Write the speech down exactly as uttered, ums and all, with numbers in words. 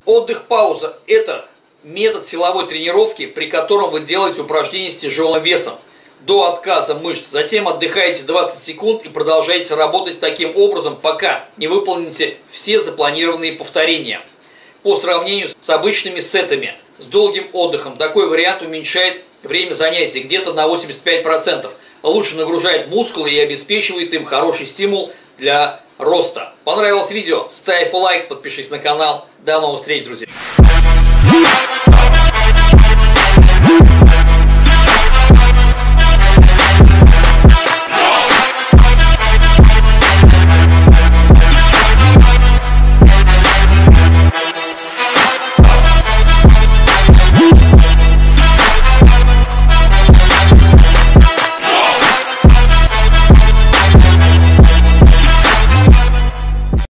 Отдых-пауза – это метод силовой тренировки, при котором вы делаете упражнения с тяжелым весом до отказа мышц. Затем отдыхаете двадцать секунд и продолжаете работать таким образом, пока не выполните все запланированные повторения. По сравнению с обычными сетами с долгим отдыхом, такой вариант уменьшает время занятий где-то на восемьдесят пять процентов. Лучше нагружает мускулы и обеспечивает им хороший стимул для роста. Понравилось видео? Ставь лайк, подпишись на канал. До новых встреч, друзья!